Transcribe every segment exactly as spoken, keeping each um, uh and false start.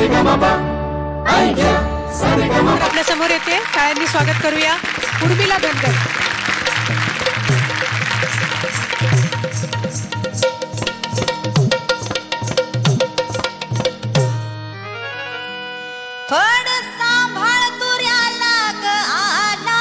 आपल्या समोर येते, टाळ्यांनी स्वागत करूया उर्मिला धनगर. फड सांभाळ तुऱ्याला ग आला,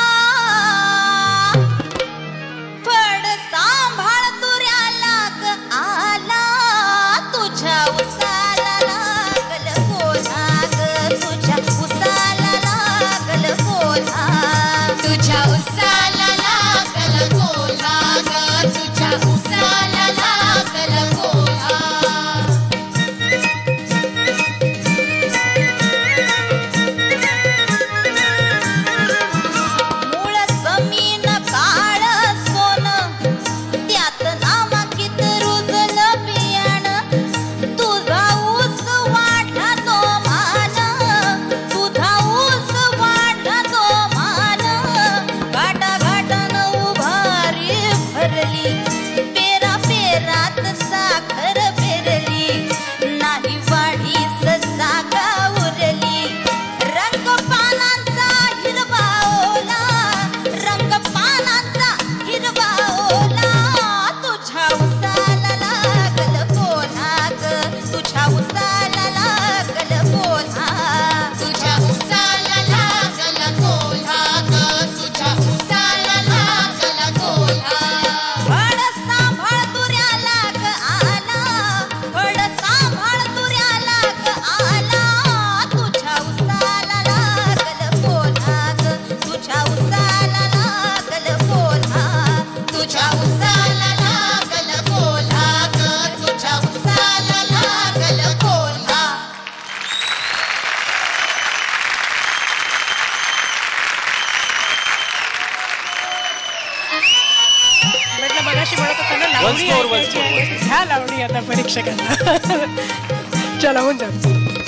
फड सांभाळ तुऱ्याला ग आला, तुझ्या उसाला लागल कोल्हा ग, तुझ्या उसाला लागल कोल्हा, तुझ्या उसाला लागल कोल्हा ग, तुझ्या उसाला लागल कोल्हा. ह्या लावणी आता परीक्षकांना चला होऊन जा.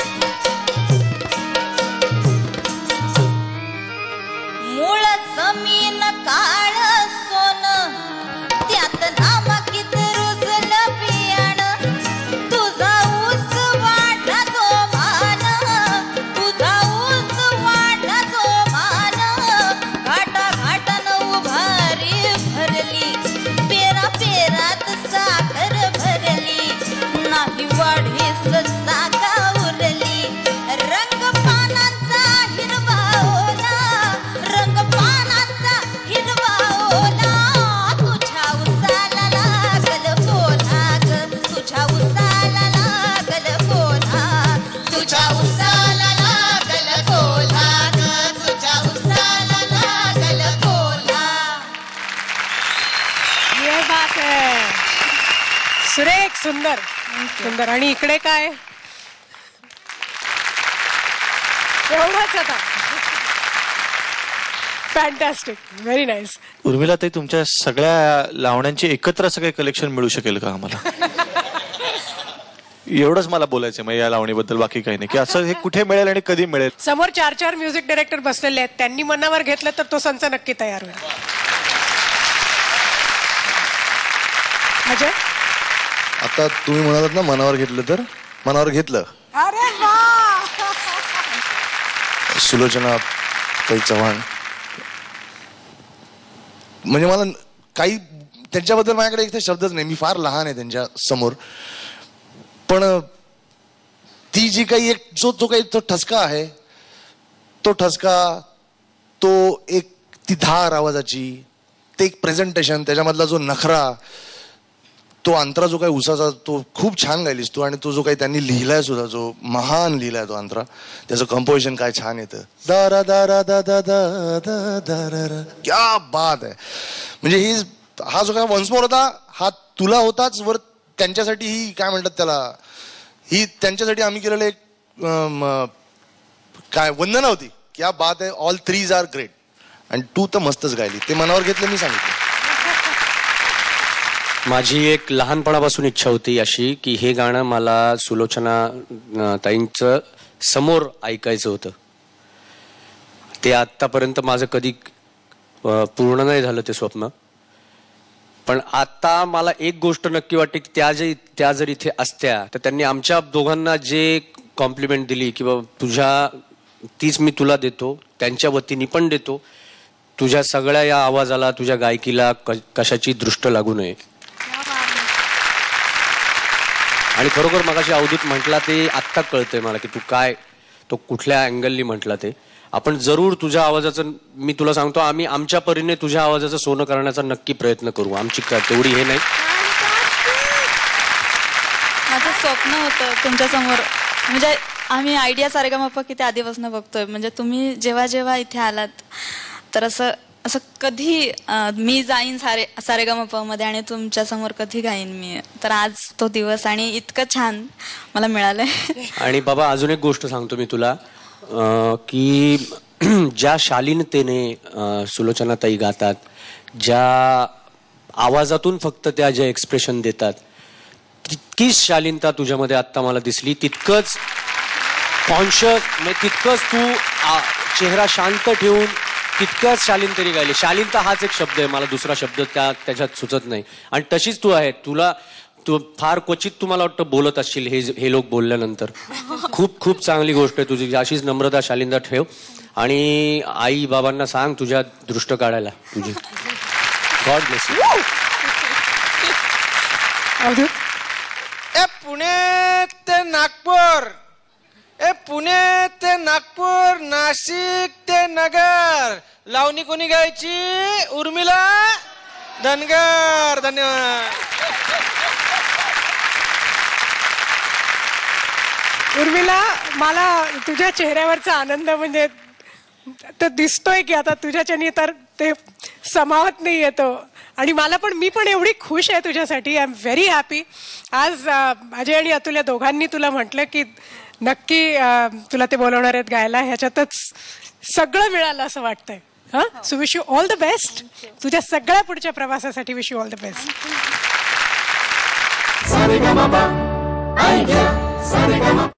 मूळ जमीन काळ सोन, त्यात नामाकीत रुजलं बियाण, तुझा ऊस वाढला जो मान, तुझा ऊस वाढला जो मान, घाटा घाटान उभारी भरली, पेरा पेरात साखर भरली, नाही वाढीस जागा उरली, रंग पानांचा हिरवा ओला, रंग पानांचा हिरवा ओला, तुझ्या उसाला लागल कोल्हा ग, तुझ्या उसाला लागल कोल्हा, तुझ्या उसाला लागल कोल्हा ग, तुझ्या उसाला लागल कोल्हा. ये बात है, सुरेख, सुंदर सुंदर. आणि इकडे काय एवढंच आता. Fantastic, very nice. उर्मिला ताई, तुमच्या सगळ्या लावण्यांचे एकत्र सगळे कलेक्शन मिळू शकेल का आम्हाला? एवढंच मला बोलायचं मग या लावणीबद्दल, बाकी काही नाही, की असं हे कुठे मिळेल आणि कधी मिळेल. समोर चार चार म्युझिक डायरेक्टर बसलेले आहेत, त्यांनी मनावर घेतलं तर तो संच नक्की तयार होईल. अजय, आता तुम्ही म्हणालात ना मनावर घेतलं, तर मनावर घेतलं. अरे वा. सुलोचना ताई चव्हाण, म्हणजे मला काही त्यांच्याबद्दल माझ्याकडे इथे शब्दच नाही, मी फार लहान आहे त्यांच्या समोर, पण ती जी काही एक जो जो काही तो ठसका आहे, तो ठसका, तो एक ती धार आवाजाची, ते एक प्रेझेंटेशन, त्याच्यामधला जो नखरा, तो अंतरा जो काही उसाचा, तो खूप छान गायलीस तू. आणि तो जो काही त्यांनी लिहिलाय सुद्धा, जो महान लिहिलाय तो अंतरा, त्याचं कंपोजिशन काय छान येतं. दारा दारा दा दा दा दा दा, क्या बात आहे. म्हणजे ही हा जो काय वन्स मोर होता, हा तुला होताच, वर त्यांच्यासाठी ही काय म्हणतात त्याला, ही त्यांच्यासाठी आम्ही केलेलं एक काय वंदना होती. क्या बात आहे. All threes are great. आणि तू तर मस्तच गायली. ते मनावर घेतलं, मी सांगितलं. माझी एक लहानपणापासून इच्छा होती अशी की हे गाणं मला सुलोचना ताईंचं समोर ऐकायचं होतं. ते आतापर्यंत माझं कधी पूर्ण नाही झालं ते स्वप्न. पण आता मला एक गोष्ट नक्की वाटते की त्या जे त्या जर इथे असत्या तर त्यांनी आमच्या दोघांना जे कॉम्प्लिमेंट दिली की बाबा तुझ्या तीच मी तुला देतो, त्यांच्या वतीने पण देतो. तुझ्या सगळ्या या आवाजाला, तुझ्या गायकीला कशाची दृष्ट लागू नये. आणि खरोखर मगाशी अवधूत म्हटला ते आत्ता कळतंय मला की तू काय, तो कुठल्या अँगलनी म्हटला ते. आपण जरूर तुझ्या आवाजाचं, मी तुला सांगतो, आम्ही आमच्या परीने तुझ्या आवाजाचं सोनं करण्याचा नक्की प्रयत्न करू. आमची का तेवढी हे नाही. माझं स्वप्न होतं तुमच्या समोर, म्हणजे आम्ही आयडिया सारेगामापा किती आधीपासून बघतोय. म्हणजे तुम्ही जेव्हा जेव्हा इथे आलात तर असं असं कधी मी जाईन सारे सारेगामापा मध्ये आणि तुमच्या समोर कधी गाईन मी. तर आज तो दिवस आणि इतकं छान मला मिळालंय. आणि बाबा अजून एक गोष्ट सांगतो मी तुला की ज्या शालीनतेने सुलोचनाताई गातात, ज्या आवाजातून फक्त त्या जे एक्सप्रेशन देतात, तितकीच शालीनता तुझ्यामध्ये आत्ता मला दिसली. तितकंच कॉन्शियस, म्हणजे तितकंच तू चेहरा शांत ठेवून तितक्याच शालीनतेने गायले. शालीनता हाच एक शब्द आहे, मला दुसरा शब्द त्या त्याच्यात सुचत नाही. आणि तशीच तू आहे. तुला तू फार क्वचित तुम्हाला वाटतं बोलत असशील हे हे लोक बोलल्यानंतर. खूप खूप चांगली गोष्ट आहे तुझी. अशीच नम्रता शालीनता ठेव आणि आई बाबांना सांग तुझ्या दृष्ट काढायला तुझी. God bless you. अवधूत, ए पुणे ते नागपूर, ए पुणे ते नागपूर, नाशिक ते नगर, लावणी कोणी गायची? उर्मिला धनगर. धन्यवाद. उर्मिला, मला तुझ्या चेहऱ्यावरचा आनंद म्हणजे तर दिसतोय की आता तुझ्याच्यानी तर ते समावत नाही येतो. आणि मला पण, मी पण एवढी खुश आहे तुझ्यासाठी. I am very happy. आज अजय आणि अतुल या दोघांनी तुला म्हटलं की नक्की तुला ते बोलवणार आहेत गायला. ह्याच्यातच सगळं मिळालं असं वाटतंय. हा, so wish you all the best. तुझ्या सगळ्या पुढच्या प्रवासासाठी wish you all the best.